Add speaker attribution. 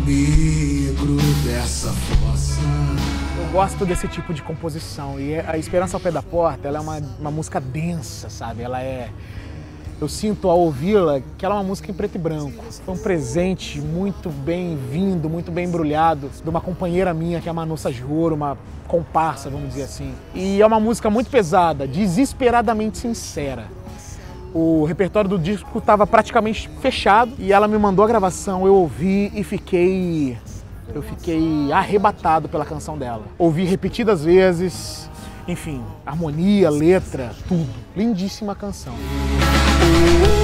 Speaker 1: negro dessa fossa.
Speaker 2: Eu gosto desse tipo de composição e a Esperança ao Pé da Porta, ela é uma música densa, sabe? Eu sinto ao ouvi-la que ela é uma música em preto e branco. Foi um presente muito bem-vindo, muito bem embrulhado de uma companheira minha, que é a Manu Sajuro, uma comparsa, vamos dizer assim. E é uma música muito pesada, desesperadamente sincera. O repertório do disco estava praticamente fechado e ela me mandou a gravação, eu ouvi e fiquei arrebatado pela canção dela. Ouvi repetidas vezes, enfim, harmonia, letra, tudo. Lindíssima canção.